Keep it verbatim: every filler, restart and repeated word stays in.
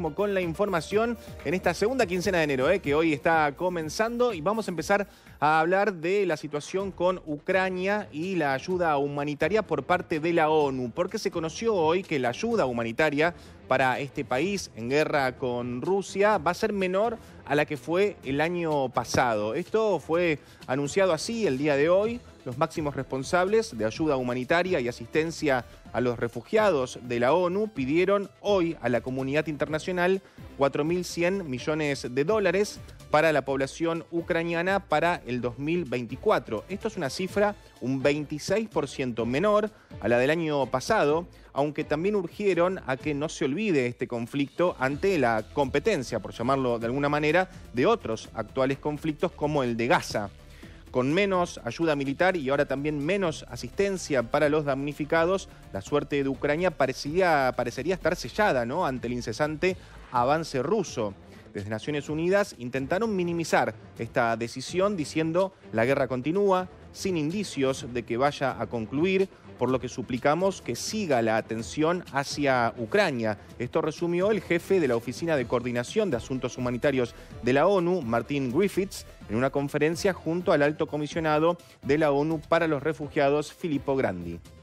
Con la información en esta segunda quincena de enero, eh, que hoy está comenzando, y vamos a empezar a hablar de la situación con Ucrania y la ayuda humanitaria por parte de la ONU, porque se conoció hoy que la ayuda humanitaria para este país en guerra con Rusia va a ser menor a la que fue el año pasado. Esto fue anunciado así el día de hoy. Los máximos responsables de ayuda humanitaria y asistencia a los refugiados de la ONU pidieron hoy a la comunidad internacional cuatro mil cien millones de dólares para la población ucraniana para el dos mil veinticuatro. Esto es una cifra un veintiséis por ciento menor a la del año pasado, aunque también urgieron a que no se olvide este conflicto ante la competencia, por llamarlo de alguna manera, de otros actuales conflictos como el de Gaza. Con menos ayuda militar y ahora también menos asistencia para los damnificados, la suerte de Ucrania parecería, parecería estar sellada, ¿no?, ante el incesante avance ruso. Desde Naciones Unidas intentaron minimizar esta decisión diciendo la guerra continúa, sin indicios de que vaya a concluir, por lo que suplicamos que siga la atención hacia Ucrania. Esto resumió el jefe de la Oficina de Coordinación de Asuntos Humanitarios de la ONU, Martin Griffiths, en una conferencia junto al alto comisionado de la ONU para los Refugiados, Filippo Grandi.